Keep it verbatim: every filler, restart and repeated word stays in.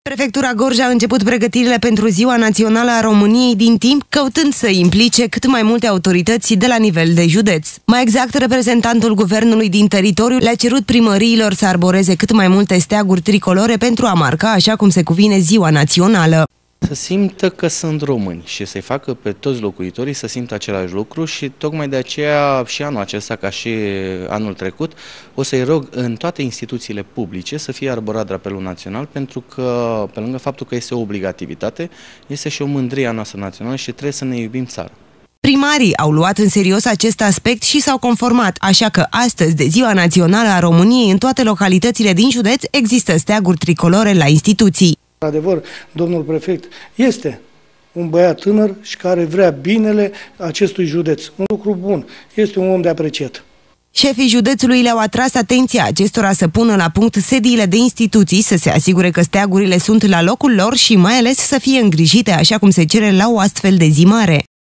Prefectura Gorj a început pregătirile pentru Ziua Națională a României din timp, căutând să implice cât mai multe autorități de la nivel de județ. Mai exact, reprezentantul guvernului din teritoriu le-a cerut primăriilor să arboreze cât mai multe steaguri tricolore pentru a marca, așa cum se cuvine, Ziua Națională. Să simtă că sunt români și să-i facă pe toți locuitorii să simtă același lucru și tocmai de aceea și anul acesta, ca și anul trecut, o să-i rog în toate instituțiile publice să fie arborat drapelul național, pentru că, pe lângă faptul că este o obligativitate, este și o mândrie a noastră națională și trebuie să ne iubim țara. Primarii au luat în serios acest aspect și s-au conformat, așa că astăzi, de Ziua Națională a României, în toate localitățile din județ există steaguri tricolore la instituții. Adevăr, domnul prefect este un băiat tânăr și care vrea binele acestui județ. Un lucru bun. Este un om de apreciat. Șefii județului le-au atras atenția acestora să pună la punct sediile de instituții, să se asigure că steagurile sunt la locul lor și mai ales să fie îngrijite așa cum se cere la o astfel de zi mare.